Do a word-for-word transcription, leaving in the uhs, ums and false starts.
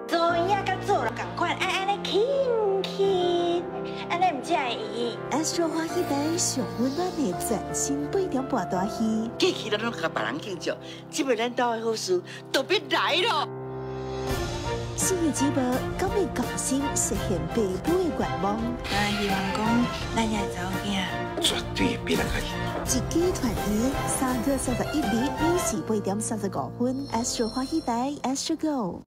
做呀甲做了同款，爱安尼轻轻，安尼唔才会意。 Astro 欢喜台上温暖的全新八点半大戏， 过去咱拢甲别人庆祝，这摆咱家的好事特别来咯。 新的节目敢会共心实现爸母的愿望？ 咱希望讲，咱也查某囝绝对比咱较幸福。一家团圆，三月三十一日，二十八点三十五分，Astro 欢喜台 Astro Go。